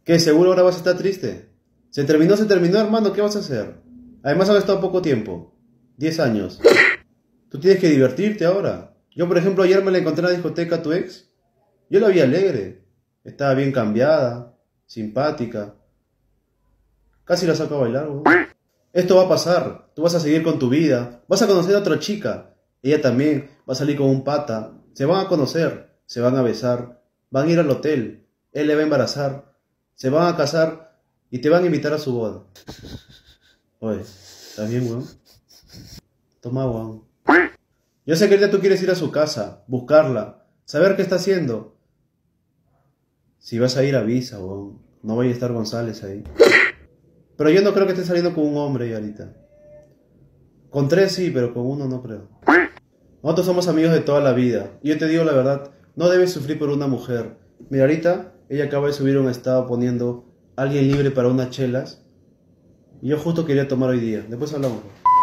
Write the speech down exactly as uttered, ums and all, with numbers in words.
¿Qué? ¿Seguro ahora vas a estar triste? Se terminó, se terminó, hermano, ¿qué vas a hacer? Además has estado poco tiempo. Diez años. Tú tienes que divertirte ahora. Yo, por ejemplo, ayer me la encontré en la discoteca a tu ex. Yo la vi alegre. Estaba bien cambiada, simpática. Casi la saco a bailar, weón. Esto va a pasar. Tú vas a seguir con tu vida. Vas a conocer a otra chica. Ella también va a salir con un pata. Se van a conocer. Se van a besar. Van a ir al hotel. Él le va a embarazar. Se van a casar y te van a invitar a su boda. Oye, ¿estás bien, weón? Toma, weón. Yo sé que ahorita tú quieres ir a su casa, buscarla, saber qué está haciendo. Si vas a ir, avisa, weón. No vaya a estar González ahí. Pero yo no creo que estés saliendo con un hombre ya ahorita. Con tres sí, pero con uno no creo. Nosotros somos amigos de toda la vida. Y yo te digo la verdad, no debes sufrir por una mujer. Mira, ahorita ella acaba de subir un estado poniendo alguien libre para unas chelas. Y yo justo quería tomar hoy día. Después hablamos.